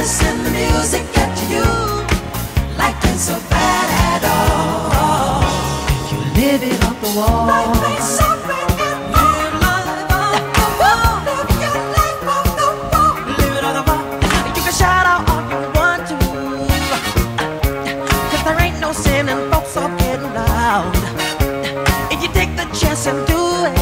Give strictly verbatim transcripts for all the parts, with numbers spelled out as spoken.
medicine, the music get to you. Life ain't so bad at all. You live it off the wall. Life ain't so bad at all. Live life off the wall. Live your life off the wall. Live it on the wall. You can shout out all you want to, 'cause there ain't no sin and folks are getting loud. If you take the chance and do it,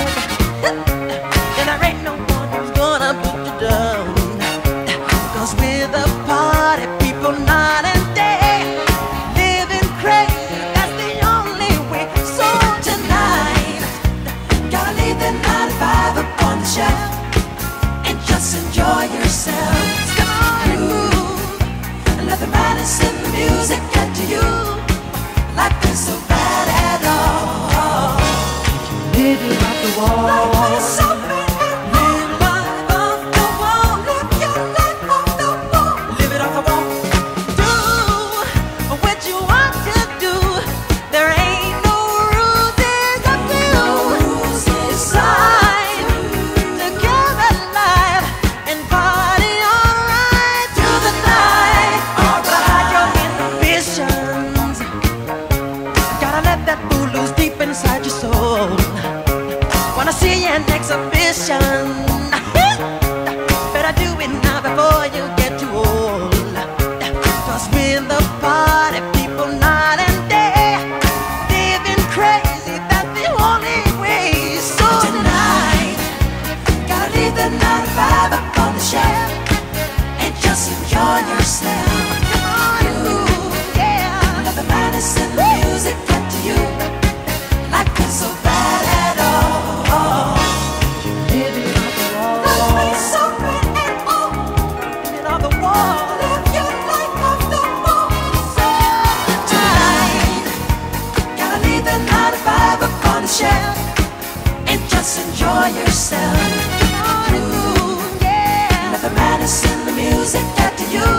then there ain't no one who's gonna put you down. 'Cause we're the party people night and day, living crazy, that's the only way. So tonight, gotta leave the nine to five up on the shelf and just enjoy yourselves. Come on and move, and let the medicine, the music get to you. Life ain't so bad at all. Live it off the wall. Life ain't so bad at all. Live life off the wall. Live your life off the wall. Live it off the wall. Do what you want to do. There ain't no rules, it's up to you. Decide to get alive and party alright through the night. Alright, your inhibitions, gotta let that fool loose deep inside your soul. Wanna see an exhibition? Better do it now before you get too old. 'Cause we're the party people night and day, living crazy, that's the only way. So tonight, gotta leave the nine to five up on the shelf and just enjoy yourself. Come on and move, yeah. Let the medicine, the music get to you. Life ain't so bad at all. Live it on the wall. Life ain't so bad at all. Live it on the wall. Live your life off the wall. So tonight, gotta leave the nine to five up on the shelf and just enjoy yourself. Come on and move, yeah. Let the medicine, the music get to you.